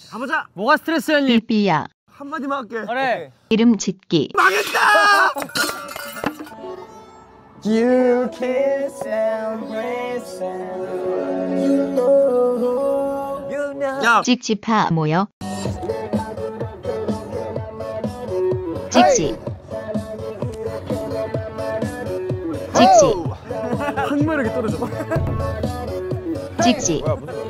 가보자. 뭐가 스트레스였니? 삐삐야. 한마디만 할게. 그래. 이름 짓기. 망했다. You kiss and race and you know. 야, 찍찍파 모여. 찍찍. 찍찍. 항마력이 떨어져. 찍찍.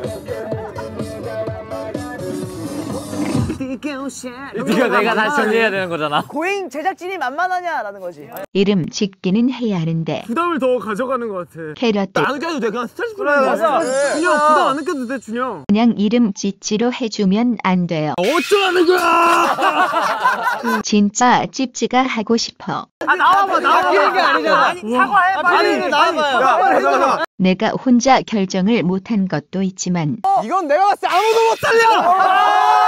이거 내가 다시 정리해야 되는 거잖아. 고잉 제작진이 만만하냐라는 거지. 이름 짓기는 해야 하는데. 부담을 더 가져가는 것 같아. 캐럿들. 안 느껴도 돼. 그냥 스트레스 그래, 풀리는 맞아. 거야. 준영 부담 안 느껴도 돼, 준영. 그냥 이름 짓지로 해주면 안 돼요. 어쩌라는 거야? 진짜 찝지가 하고 싶어. 아, 나와봐. 이런 게 아니잖아. 아니 사과해 빨리. 나와봐요. 잠깐만. 내가 혼자 결정을 못한 것도 있지만 이건 내가 봤을 때 아무도 못 살려.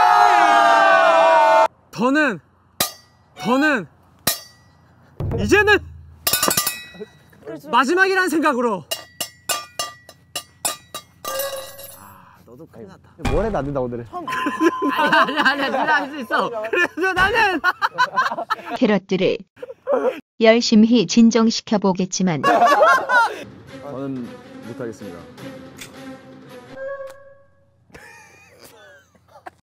더는 이제는 마지막이라는 생각으로. 너도 큰일 났다. 뭘 해도 안 된다 오늘은. 아니야. 네가 할 수 있어. 그래서 나는 캐럿들을 열심히 진정시켜 보겠지만 저는 못하겠습니다.